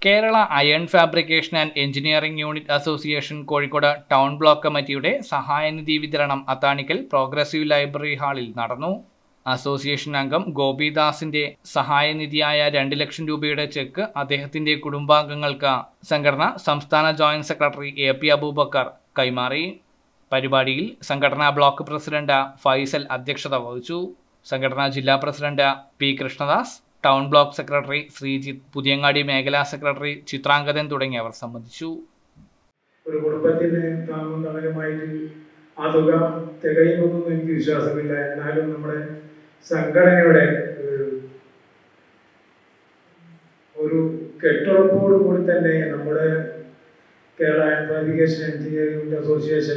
Kerala iron fabrication and engineering unit association Kozhikode town block കമ്മിറ്റിയുടെ സഹായനിധി വിതരണം അത്താണിക്കൽ പ്രോഗ്രസീവ് ലൈബ്രറി ഹാളിൽ നടന്നു. അസോസിയേഷൻ അംഗം ഗോപിദാസിന്റെ സഹായനിധിയായ 2 ലക്ഷം രൂപയുടെ ചെക്ക് അദ്ദേഹത്തിന്റെ കുടുംബാംഗങ്ങൾക്ക് സംഘടന സംസ്ഥാന ജോയിന്റ് സെക്രട്ടറി AP അബൂബക്കർ കൈമാറി. പരിപാടിയിൽ സംഘടനാ ബ്ലോക്ക് പ്രസിഡന്റ് ഫൈസൽ അധ്യക്ഷത വഹിച്ചു. സംഘടനാ ജില്ലാ president P Krishnadas, town block secretary Sreejith, Puthiyangadi മേഖലാ സെക്രട്ടറി ചിത്രാംഗതൻ തുടങ്ങിയവർ സംബന്ധിച്ചു. ഒരു കുടുംബത്തിന് താങ്ങുന്നവരുമായിട്ട് ആ തുക തികയുമെന്നൊന്നും എനിക്ക് വിശ്വാസമില്ല. എന്നാലും നമ്മുടെ സംഘടനയുടെ ഒരു കെട്ടുറപ്പോടു കൂടി തന്നെ നമ്മുടെ Kerala iron fabrication engineering association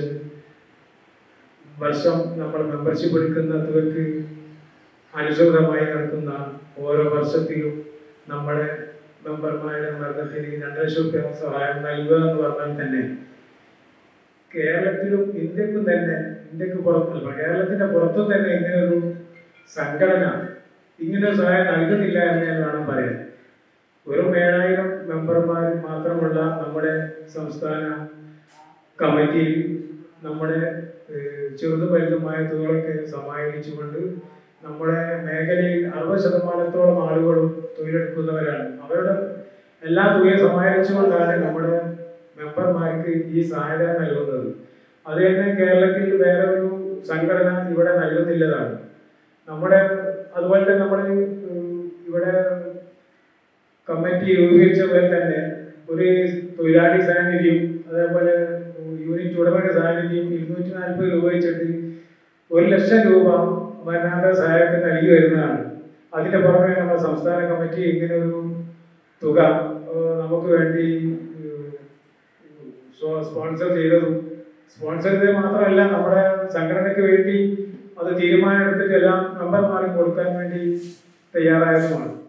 വർഷം നമ്മൾ മെമ്പർഷിപ്പ് എടുക്കുന്ന തുകയ്ക്ക് അനുസൃതമായി നടക്കുന്ന ഓരോ വർഷത്തിലും നമ്മുടെ മെമ്പർമാരുടെ വർഗത്തിന് 2 ലക്ഷം രൂപ സഹായം നൽകുക എന്ന് പറഞ്ഞാൽ തന്നെ കേരളത്തിലും ഇന്ത്യക്ക് പുറത്തല്ല, കേരളത്തിന്റെ പുറത്തും തന്നെ ഇങ്ങനൊരു സംഘടന ഇങ്ങനൊരു സഹായം നൽകുന്നില്ല എന്ന് ഞാൻ വേണം പറയാൻ. വെറും 7000 മെമ്പർമാർ മാത്രമുള്ള നമ്മുടെ സംസ്ഥാന കമ്മിറ്റിയിൽ നമ്മുടെ ചെറുതും വലുതുമായ തുകകളൊക്കെ സമാഹരിച്ചുകൊണ്ട് നമ്മുടെ മേഖലയിൽ 60% ആളുകളും തൊഴിലെടുക്കുന്നവരാണ്. അവരുടെ എല്ലാ തുകയും സമാഹരിച്ചുകൊണ്ടാണ് നമ്മുടെ മെമ്പർമാർക്ക് ഈ സഹായത നൽകുന്നത്. അത് തന്നെ കേരളത്തിൽ വേറെ ഒരു സംഘടന ഇവിടെ നൽകുന്നില്ലതാണ്. അതുപോലെ തന്നെ നമ്മൾ ഇവിടെ കമ്മിറ്റി രൂപീകരിച്ച പോലെ തന്നെ ഒരു തൊഴിലാളി സഹായനിധിയും അതേപോലെ യൂണിറ്റ് ഉടമയുടെ സഹായനിധിയും 240 രൂപ വെച്ചിട്ട് 1 ലക്ഷം രൂപ മരണാന്തര സഹായത്തിന് നൽകി വരുന്നതാണ്. അതിന്റെ പുറമെ നമ്മുടെ സംസ്ഥാന കമ്മിറ്റി ഇങ്ങനെ ഒരു തുക നമുക്ക് വേണ്ടി സ്പോൺസർ ചെയ്തത് മാത്രമല്ല, നമ്മുടെ സംഘടനയ്ക്ക് വേണ്ടി അത് തീരുമാനമെടുത്തിട്ട് എല്ലാം മെമ്പർമാർക്ക് കൊടുക്കാൻ വേണ്ടി തയ്യാറായതുമാണ്.